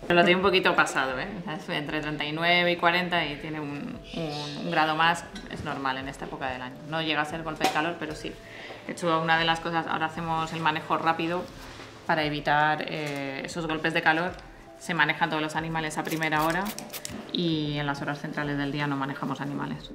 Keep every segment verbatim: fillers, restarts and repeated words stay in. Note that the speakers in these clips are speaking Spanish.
Lo tiene un poquito pasado, ¿eh? Entre treinta y nueve y cuarenta y tiene un, un, un grado más, es normal en esta época del año. No llega a ser golpe de calor, pero sí. De hecho, una de las cosas, ahora hacemos el manejo rápido para evitar eh, esos golpes de calor. Se manejan todos los animales a primera hora y en las horas centrales del día no manejamos animales.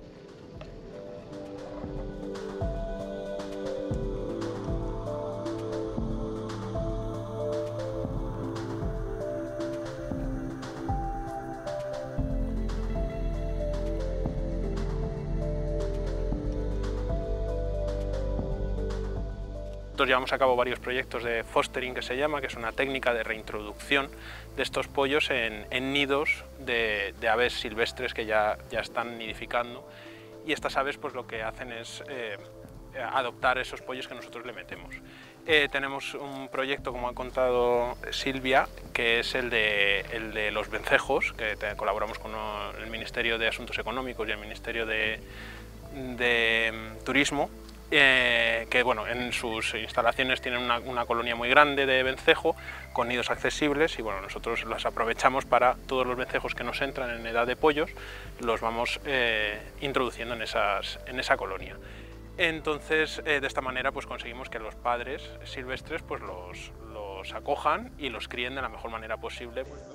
Nosotros llevamos a cabo varios proyectos de fostering, que se llama, que es una técnica de reintroducción de estos pollos en, en nidos de, de aves silvestres que ya, ya están nidificando, y estas aves pues lo que hacen es eh, adoptar esos pollos que nosotros le metemos. Eh, tenemos un proyecto, como ha contado Silvia, que es el de, el de los vencejos, que te, colaboramos con el Ministerio de Asuntos Económicos y el Ministerio de, de Turismo. Eh, que bueno, en sus instalaciones tienen una, una colonia muy grande de vencejo con nidos accesibles, y bueno, nosotros las aprovechamos para todos los vencejos que nos entran en edad de pollos, los vamos eh, introduciendo en, esas, en esa colonia. Entonces, eh, de esta manera pues conseguimos que los padres silvestres pues los, los acojan y los críen de la mejor manera posible.